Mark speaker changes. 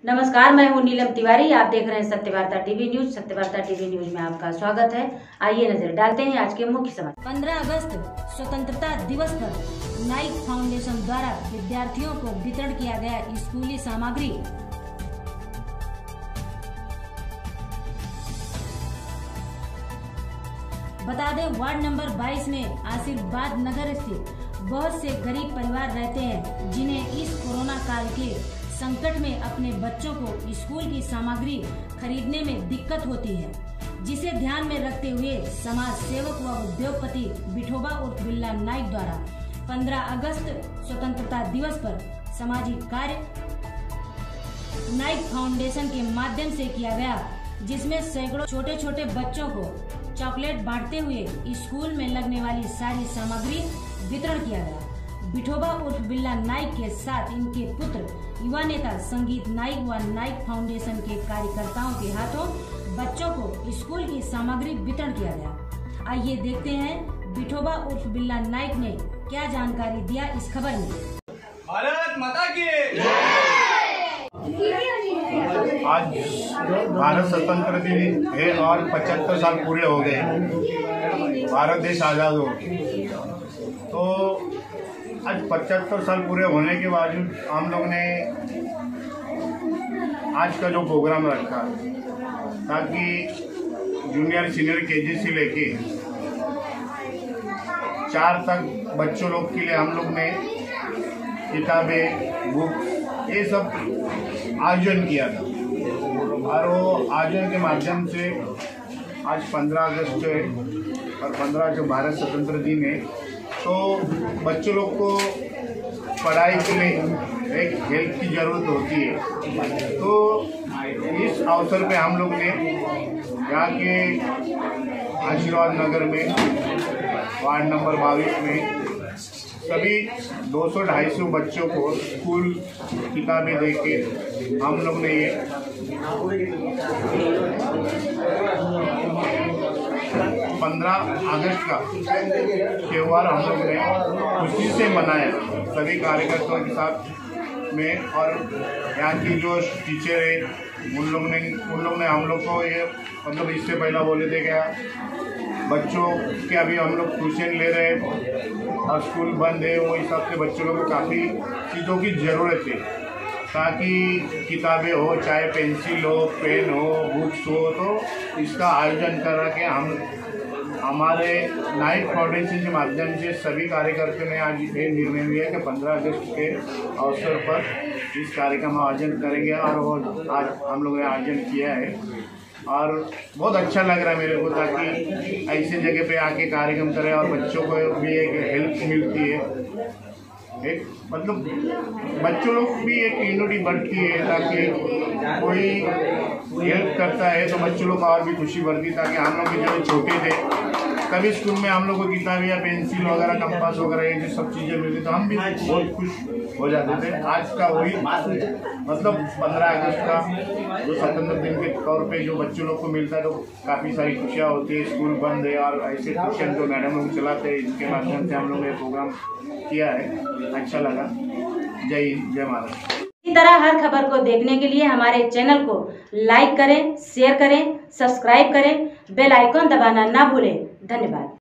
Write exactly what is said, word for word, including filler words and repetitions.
Speaker 1: नमस्कार, मैं हूं नीलम तिवारी। आप देख रहे हैं Satyavarta TV news. Satyavarta TV news में आपका स्वागत है। आइए नजर डालते हैं आज के मुख्य समाचार। पंद्रह अगस्त स्वतंत्रता दिवस पर नाइक फाउंडेशन द्वारा विद्यार्थियों को वितरण किया गया स्कूली सामग्री। बता दें, वार्ड नंबर बाईस में आशीर्वाद नगर स्थित बहुत से गरीब परिवार रहते हैं, जिन्हें इस कोरोना काल के संकट में अपने बच्चों को स्कूल की सामग्री खरीदने में दिक्कत होती है, जिसे ध्यान में रखते हुए समाज सेवक व उद्योगपति विठोबा उर्फ बिल्ला नाइक द्वारा पंद्रह अगस्त स्वतंत्रता दिवस पर सामाजिक कार्य नाइक फाउंडेशन के माध्यम से किया गया, जिसमें सैकड़ों छोटे छोटे बच्चों को चॉकलेट बांटते हुए स्कूल में लगने वाली सारी सामग्री वितरण किया गया। विठोबा उर्फ बिल्ला नाइक के साथ इनके पुत्र युवा नेता संगीत नाइक व नाइक फाउंडेशन के कार्यकर्ताओं के हाथों बच्चों को स्कूल की सामग्री वितरण किया गया। आइए देखते हैं विठोबा उर्फ बिल्ला नाइक ने क्या जानकारी दिया इस खबर में।
Speaker 2: भारत माता की
Speaker 3: आज भारत स्वतंत्र दिन है और पचहत्तर साल पूरे हो गए भारत देश आज़ाद हो गए। तो आज पचहत्तर साल पूरे होने के बावजूद हम लोग ने आज का जो प्रोग्राम रखा, ताकि जूनियर सीनियर केजी से लेके चार तक बच्चों लोग के लिए हम लोग ने किताबें, बुक ये सब आयोजन किया था। और वो आयोजन के माध्यम से आज पंद्रह अगस्त है और पंद्रह जो भारत स्वतंत्र दिन है, तो बच्चों लोग को पढ़ाई के लिए एक हेल्प की ज़रूरत होती है। तो इस अवसर पे हम लोग ने यहाँ के आशीर्वाद नगर में वार्ड नंबर बाईस में सभी दो सौ ढाई सौ बच्चों को स्कूल किताबें दे के हम लोग ने ये पंद्रह अगस्त का त्यौहार हम लोग ने खुशी से मनाया, सभी कार्यकर्ताओं के साथ में। और यहाँ की जो टीचर है उन लोग ने उन लोग ने हम लोग को ये मतलब इससे पहला बोले थे क्या बच्चों के अभी हम लोग ट्यूशन ले रहे हैं और स्कूल बंद है, वो हिसाब से बच्चों लोगों को काफ़ी चीज़ों की ज़रूरत है, ताकि किताबें हो, चाहे पेंसिल हो, पेन हो, बुक्स हो। तो इसका आयोजन करा के हम हमारे नाइक फाउंडेशन के माध्यम से सभी कार्यकर्ताओं ने आज ये निर्णय लिया कि पंद्रह अगस्त के अवसर पर इस कार्यक्रम का आयोजन करेंगे। और वो आज हम लोगों ने आयोजन किया है और बहुत अच्छा लग रहा है मेरे को, ताकि ऐसे जगह पे आके कार्यक्रम करें और बच्चों को भी एक हेल्प मिलती है, एक मतलब बच्चों लोग भी एक यूनिटी बढ़ती है, ताकि कोई हेल्प करता है तो बच्चों लोग और भी खुशी बढ़ती है। ताकि हम लोग भी जो छोटे थे कभी स्कूल में हम लोग को किताब या पेंसिल वगैरह, कंपास वगैरह ये जो सब चीज़ें मिलती तो हम भी बहुत खुश हो जाते थे। आज का वही मतलब पंद्रह अगस्त का जो स्वतंत्र दिन के तौर पे जो बच्चों लोग को मिलता है तो काफ़ी सारी खुशियाँ होती है। स्कूल बंद है और ऐसे ट्यूशन जो मैडम लोग चलाते हैं, इनके माध्यम से हम लोग ने प्रोग्राम किया है, अच्छा लगा। जय हिंद, जय महाराष्ट्र।
Speaker 1: इसी तरह हर खबर को देखने के लिए हमारे चैनल को लाइक करें, शेयर करें, सब्सक्राइब करें, बेल आइकॉन दबाना ना भूलें। धन्यवाद।